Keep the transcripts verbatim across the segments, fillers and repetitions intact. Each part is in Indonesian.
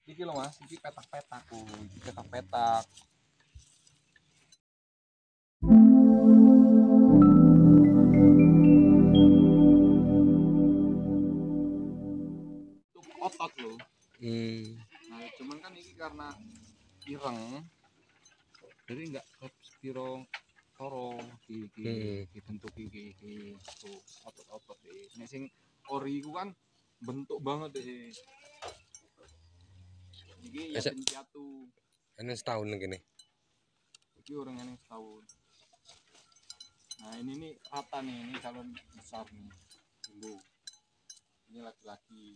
Iki loh Mas, iki petak-petak. Oh, iki petak-petak. Itu otot loh. Hmm. Nah, cuman kan ini karena ireng. Jadi enggak spiro toro di di Hmm. dibentuk iki iki tuh otot-otot deh. Nek sing ori ku kan bentuk banget deh. Iki yakin piatu. Ini setahun gini. Iki orang yang setahun. Nah ini nih rata nih, ini calon besar nih, tunggu. Ini laki-laki.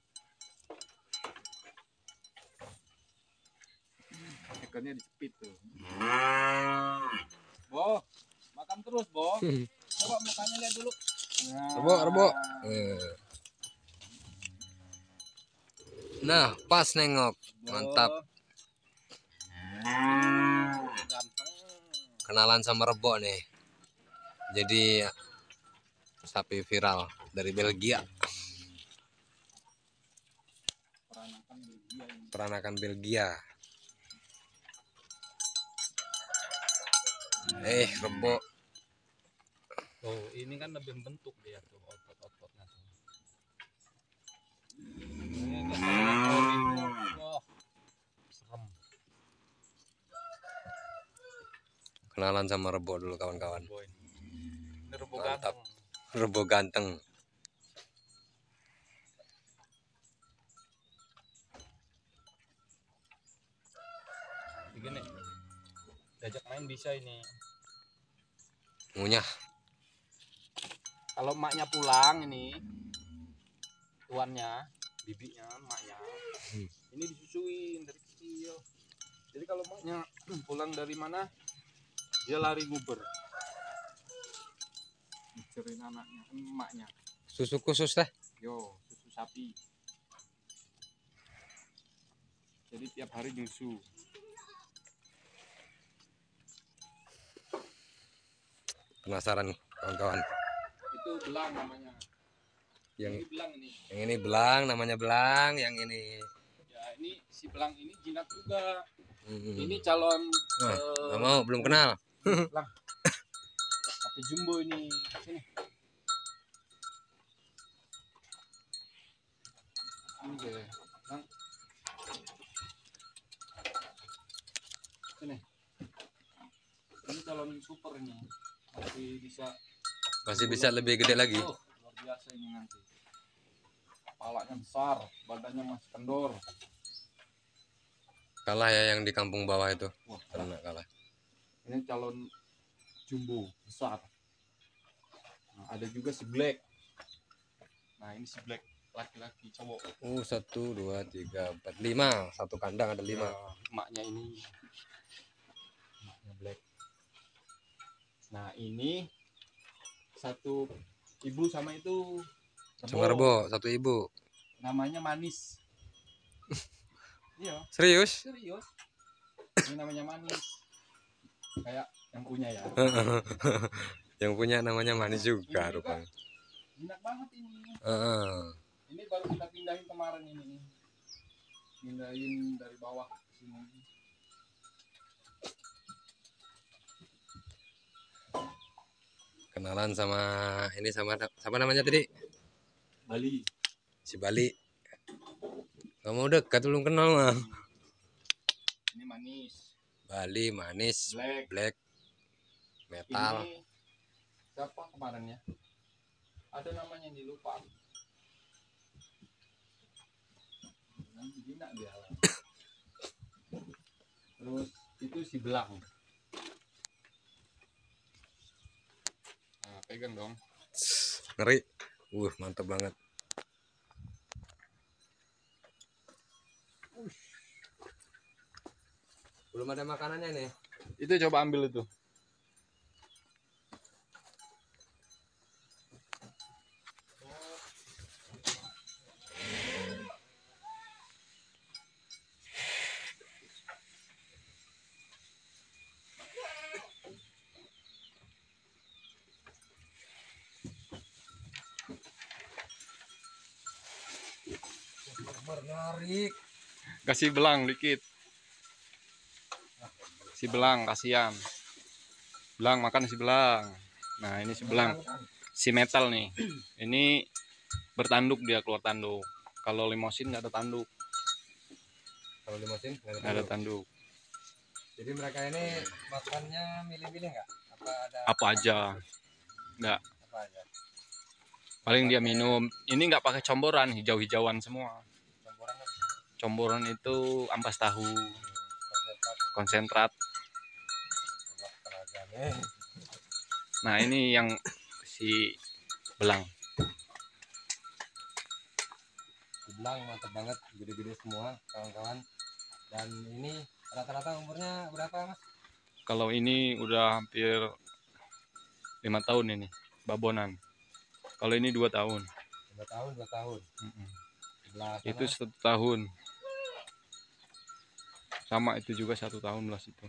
Ekornya dicepit tuh. Bo, makan terus Bo. Coba mukanya lihat dulu. Nah. Rebo, rebo. Nah, pas nengok, mantap. Ganteng. Kenalan sama Rebo nih. Jadi sapi viral dari Belgia. Peranakan Belgia ini. Peranakan Belgia. Eh, Rebo. Oh, ini kan lebih bentuk dia tuh otot-ototnya tuh. Ini enggak tahu. Wah. Serem. Kenalan sama Rebo dulu kawan-kawan. Ini Rebo Mantap. ganteng. Rebo ganteng. Begini. Diajak main bisa ini. Ngunyah. Kalau emaknya pulang ini, tuannya, bibinya, emaknya, Hmm. ini disusuin dari kecil. Jadi kalau emaknya pulang dari mana, dia lari nguber. Ngejerin anaknya, emaknya. Susu khusus teh. Yo, susu sapi. Jadi tiap hari nyusu. Penasaran kawan-kawan. Itu belang namanya. Yang Ini belang ini. yang ini belang, namanya belang. Yang ini. Ya ini si belang ini jinak juga. Hmm. Ini calon. Nah, eh, nggak mau, belum kenal. Belang. Sapi jumbo ini. Sini. Ini deh. Bang. Sini. Ini calon super ini. Masih bisa. Masih bisa lebih gede lagi. Oh, luar biasa ini nanti. Kepalanya besar, badannya masih kendor. Kalah ya yang di kampung bawah itu. Wah, Karena kalah. ini calon jumbo besar. Nah, ada juga si black. Nah ini si black laki-laki cowok. Uh, satu, dua, tiga, empat, lima. Satu kandang ada lima. Ya, emaknya ini. Emaknya black. Nah ini satu ibu sama itu. Sama Rebo, satu ibu. Namanya Manis. Iya. Serius? Serius. Ini namanya Manis. Kayak yang punya ya. Yang punya namanya Manis juga Ini rupanya. Jinak banget ini. Uh, Ini baru kita pindahin kemarin ini. Pindahin dari bawah ke sini. kenalan sama ini sama siapa namanya tadi? Bali. Si Bali. Gak mau dekat, belum kenal mah. Ini Manis. Bali, Manis, Black. Black, Metal. Ini siapa kemarin ya? Ada namanya yang dilupa. Nanti jinak dia. Terus itu si belang. Nah, pegang dong. Ngeri. Uh, mantap banget. Belum ada makanannya nih. Itu coba ambil itu. Menarik. Kasih belang dikit. Si belang kasihan. Belang makan si belang. Nah, ini si belang. Si metal nih. Ini bertanduk, dia keluar tanduk. Kalau limosin nggak ada tanduk. Kalau limosin nggak ada Nggak ada tanduk. tanduk. Jadi mereka ini makannya milih-milih nggak? Apa ada Apa aja. Nggak. apa aja? Paling dia minum. Ini nggak pakai comboran, hijau-hijauan semua. Campuran kan Comboran itu ampas tahu, konsentrat konsentrat. tenaganya. Nah, ini yang si belang. Dibilang mantap banget, gede-gede semua kawan-kawan. Dan ini rata-rata umurnya berapa, Mas? Kalau ini udah hampir lima tahun ini, babonan. Kalau ini dua tahun. Dua tahun, dua tahun. Mm-mm. Sebelah sana, Itu satu tahun. Sama itu juga satu tahun lah situ.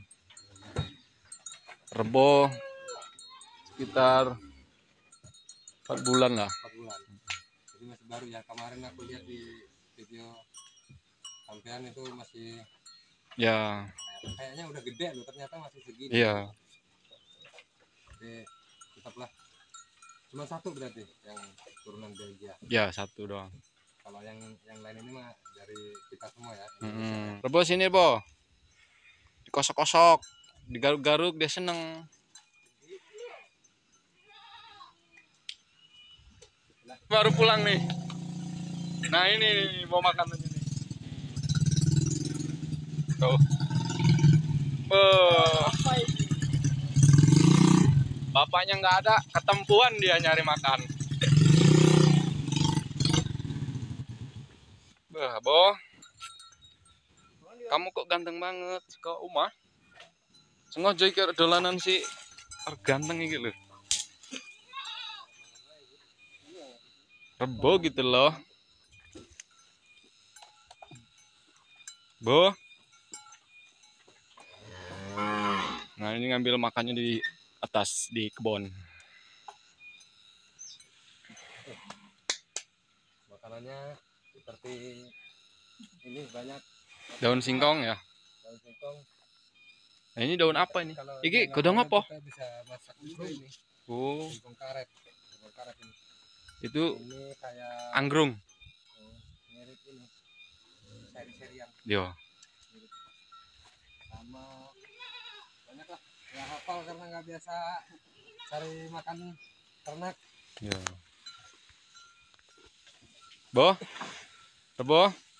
Rebo sekitar empat bulan lah. empat bulan. Jadi masih baru ya. Kemarin aku lihat di video sampean itu masih Ya, kayaknya udah gede loh, ternyata masih segini. iya. Jadi tetaplah cuma satu berarti yang turunan Belgia. Ya, satu doang. Kalau yang yang lain ini mah dari kita semua ya. Mm-mm. Rebo sini, Bo. Dikosok-kosok, digaruk-garuk, dia seneng. Baru pulang nih. Nah, ini nih, mau makan ini nih. Tuh. Beuh. Bapaknya nggak ada, ketempuan dia nyari makan. Bah, Bo. Kamu kok ganteng banget, kok Uma? Sengaja iki dolanan si ganteng iki lho. Rebo gitu loh. Bo. Nah, ini ngambil makannya di atas di kebun. Makanannya seperti ini banyak Daun singkong ya. daun singkong. Nah, ini daun apa ini? Kalau Iki dia godong nggak apa? ada, kita bisa masak juga ini. Oh, Singkong karet. Singkong karet ini. itu Ini kayak anggrung. oh, mirip ini. Seri-serian. Yo. Sama banyak lah. Nggak hafal karena nggak biasa cari makan ternak. Yo. Bo. Rebo.